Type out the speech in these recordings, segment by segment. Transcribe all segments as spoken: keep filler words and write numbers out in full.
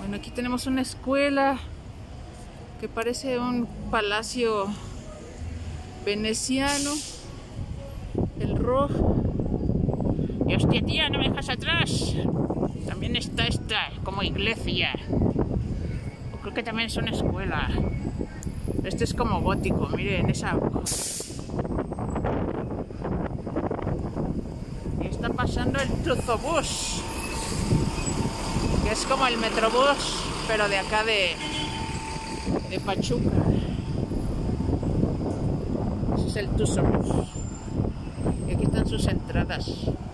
Bueno, aquí tenemos una escuela que parece un palacio veneciano. El rojo. Y hostia, tía, no me dejas atrás. También está esta, como iglesia. O creo que también es una escuela. Este es como gótico, miren esa. Y está pasando el Tuzobús, que es como el Metrobús, pero de acá de, de Pachuca. Ese es el Tuzobús. Y aquí están sus entradas.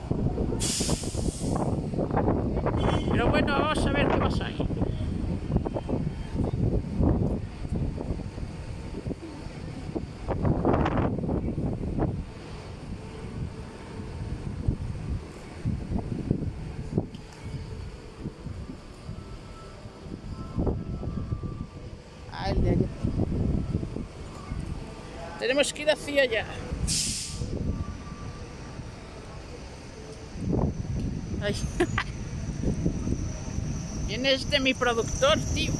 Pero bueno, vamos a ver qué pasa ahí. Ah, el de allá. Tenemos que ir hacia allá. Ay. Vienes de mi productor, tío.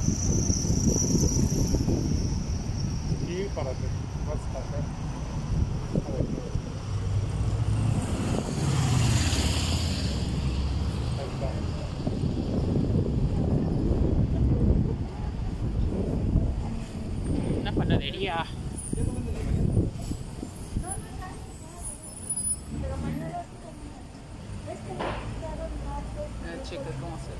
Y para que vas a pasar. Una panadería. Ah, chica, ¿cómo se?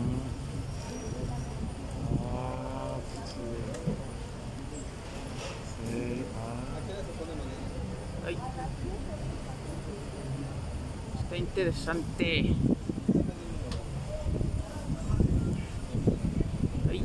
Ah, sí. Sí, ah. Ay. Está interesante. Ay.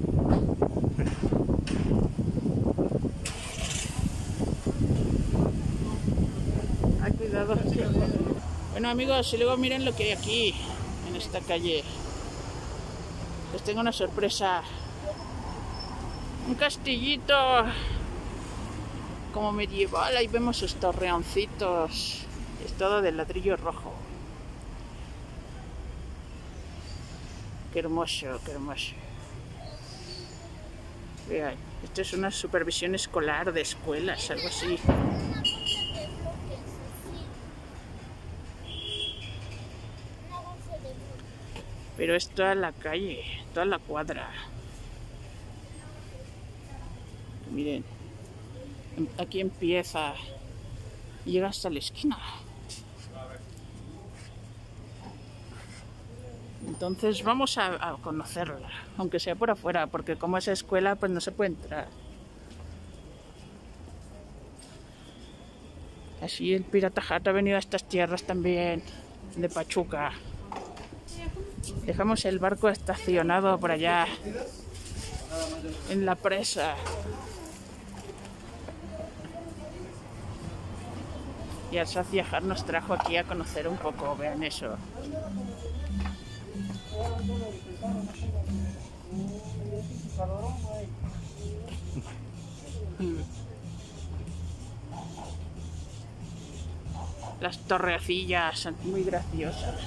Ay, cuidado. Bueno, amigos, y luego miren lo que hay aquí, en esta calle. Les tengo una sorpresa. Un castillito como medieval. Ahí vemos sus torreoncitos. Es todo de ladrillo rojo. Qué hermoso, qué hermoso. Vean, esto es una supervisión escolar de escuelas, algo así. Pero es toda la calle, toda la cuadra. Miren, aquí empieza y llega hasta la esquina. Entonces vamos a, a conocerla, aunque sea por afuera, porque como es escuela, pues no se puede entrar. Así el Pirata Hat ha venido a estas tierras también, de Pachuca. Dejamos el barco estacionado por allá, en la presa. Y el Saciajar nos trajo aquí a conocer un poco, vean eso. Las torrecillas son muy graciosas.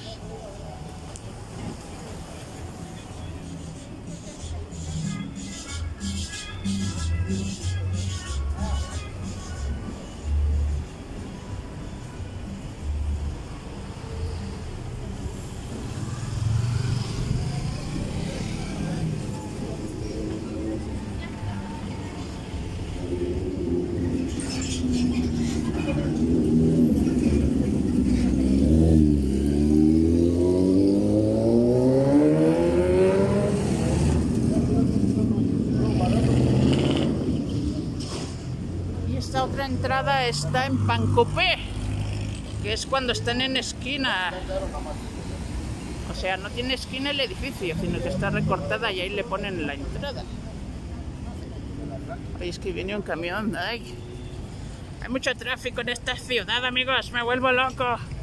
Esta otra entrada está en Pancopé, que es cuando están en esquina. O sea, no tiene esquina el edificio, sino que está recortada y ahí le ponen la entrada. Ay, es que viene un camión. Ay. Hay mucho tráfico en esta ciudad, amigos. Me vuelvo loco.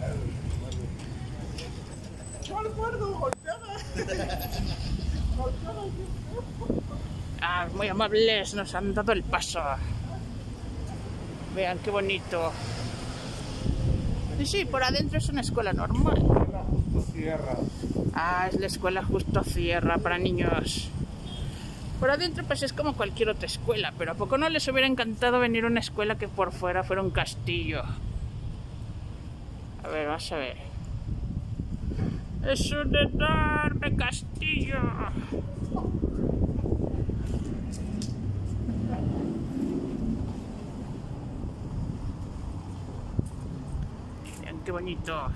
Ah, muy amables, nos han dado el paso. Vean qué bonito. Y sí, por adentro es una escuela normal. Justo Sierra. Ah, es la escuela Justo Sierra para niños. Por adentro pues es como cualquier otra escuela, pero ¿a poco no les hubiera encantado venir a una escuela que por fuera fuera un castillo? A ver, vas a ver. Es un enorme castillo. Vean qué bonito.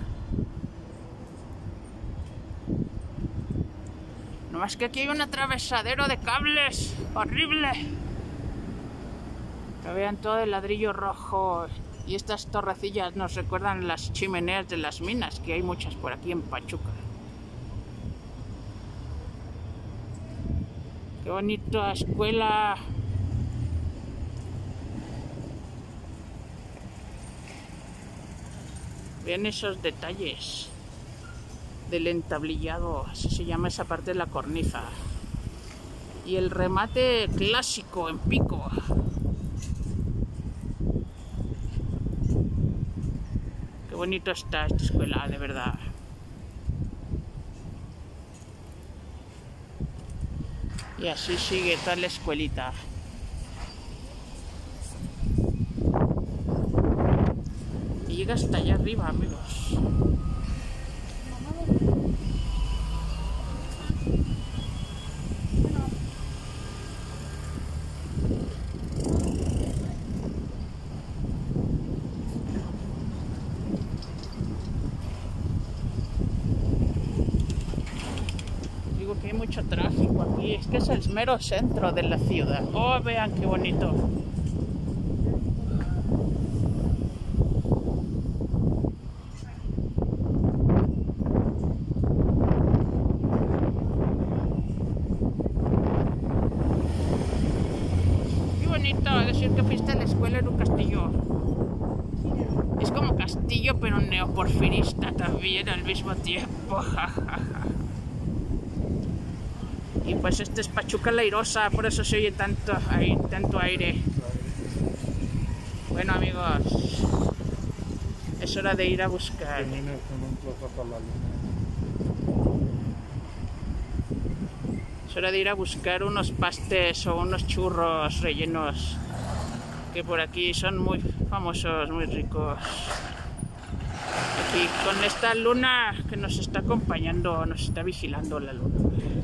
No más que aquí hay un atravesadero de cables horrible. Que vean todo el ladrillo rojo. Y estas torrecillas nos recuerdan las chimeneas de las minas, que hay muchas por aquí en Pachuca. Qué bonita escuela. Vean esos detalles del entablillado, así se llama esa parte de la cornisa. Y el remate clásico en pico. Qué bonito está esta escuela, de verdad. Y así sigue toda la escuelita. Y llega hasta allá arriba, amigos. Que hay mucho tráfico aquí, es que es el mero centro de la ciudad. Oh, vean qué bonito. Qué bonito decir que fuiste a la escuela en un castillo. Es como castillo pero neoporfirista también al mismo tiempo. Y pues este es Pachuca la Airosa, por eso se oye tanto, hay, tanto aire. Bueno amigos, es hora de ir a buscar. Es hora de ir a buscar unos pastes o unos churros rellenos, que por aquí son muy famosos, muy ricos. Aquí con esta luna que nos está acompañando, nos está vigilando la luna.